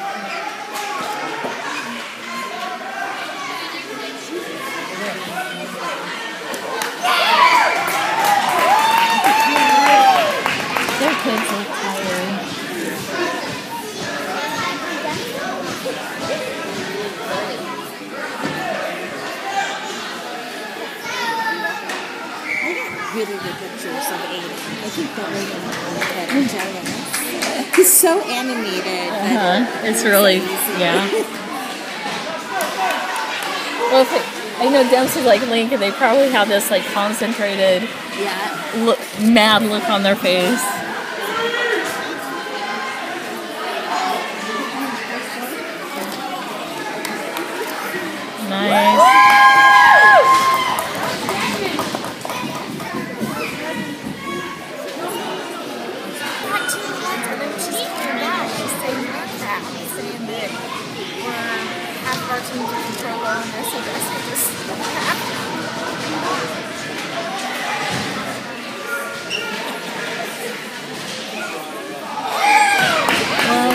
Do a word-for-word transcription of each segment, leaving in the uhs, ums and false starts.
Their kids are tired. Really good pictures of Aiden. I think that made him a little jealous. He's so animated. Uh-huh. It's really, yeah. Well, if it, I know Dempsey's like Link, and they probably have this like concentrated, yeah, look, mad look on their face. Nice. Our team to control all of this, so this is just happen. Well,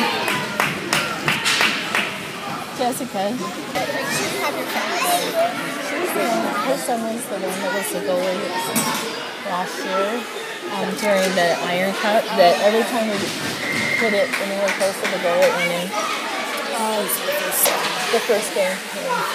Jessica. Make sure you have your facts. She's the one, her son was the one that was the goalie last year um, during the Iron Cup, that every time we put it anywhere close to the goal, it went in. Oh, it's the first time. The first game. Yeah.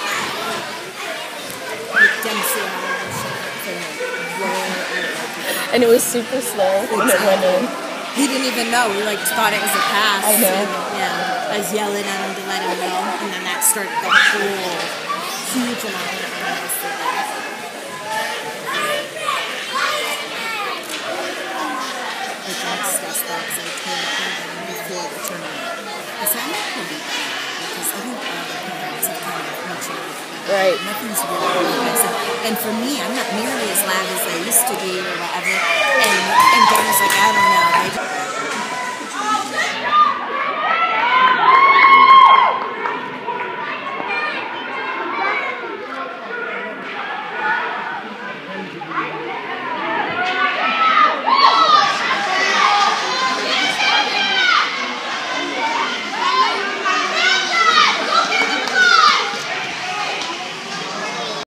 And it was super slow when it went in. He didn't even know. We like thought it was a pass. I know. And, yeah. I was yelling at him to let him know, and then that started the whole huge amount of noise. I can't discuss that because I told him before the tournament. I said, I'm not going to be bad because I think all the parents have kind of matured. Right. Nothing's really really nice. And for me, I'm not nearly as loud as I used to be or whatever. And and Dan was like,